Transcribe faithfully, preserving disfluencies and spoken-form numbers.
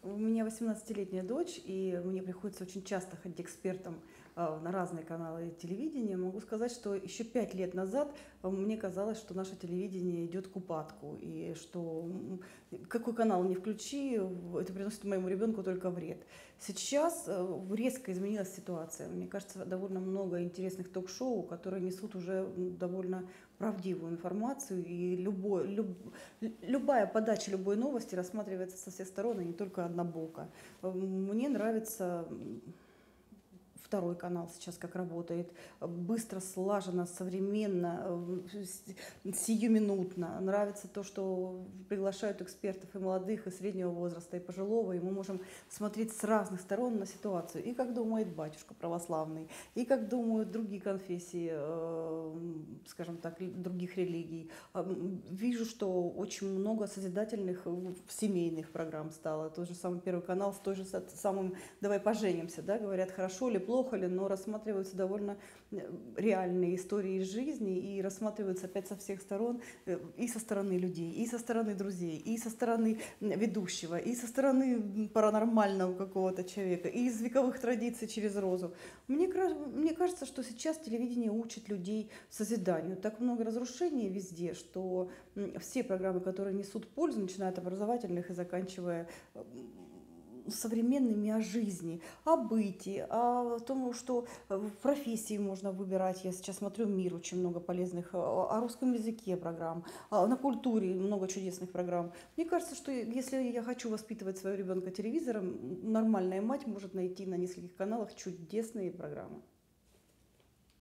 У меня восемнадцатилетняя дочь, и мне приходится очень часто ходить экспертом а, на разные каналы телевидения. Могу сказать, что еще пять лет назад а, мне казалось, что наше телевидение идет к упадку, и что м, какой канал не включи, в- это приносит моему ребенку только вред. Сейчас э, резко изменилась ситуация. Мне кажется, довольно много интересных ток-шоу, которые несут уже м, довольно правдивую информацию, и любой, люб- любая подача любой новости рассматривается со всех сторон, и не только однобоко. Мне нравится второй канал сейчас как работает, быстро, слаженно, современно, э, сиюминутно. Нравится то, что приглашают экспертов и молодых, и среднего возраста, и пожилого, и мы можем смотреть с разных сторон на ситуацию. И как думает батюшка православный, и как думают другие конфессии, э, скажем так, других религий. А, Вижу, что очень много созидательных э, семейных программ стало. Тот же самый Первый канал с той же са- самым «Давай поженимся», да, говорят, хорошо ли, плохо ли, но рассматриваются довольно э, реальные истории из жизни и рассматриваются опять со всех сторон, э, и со стороны людей, и со стороны друзей, и со стороны м, ведущего, и со стороны м, паранормального какого-то человека, и из вековых традиций через розу. Мне, кра- мне кажется, что сейчас телевидение учит людей созиданию. Так много разрушений везде, что м, все программы, которые несут пользу, начиная от образовательных и заканчивая современными о жизни, о быте, о том, что в профессии можно выбирать. Я сейчас смотрю «Мир», очень много полезных, о о русском языке программ, а на культуре много чудесных программ. Мне кажется, что если я хочу воспитывать своего ребенка телевизором, нормальная мать может найти на нескольких каналах чудесные программы.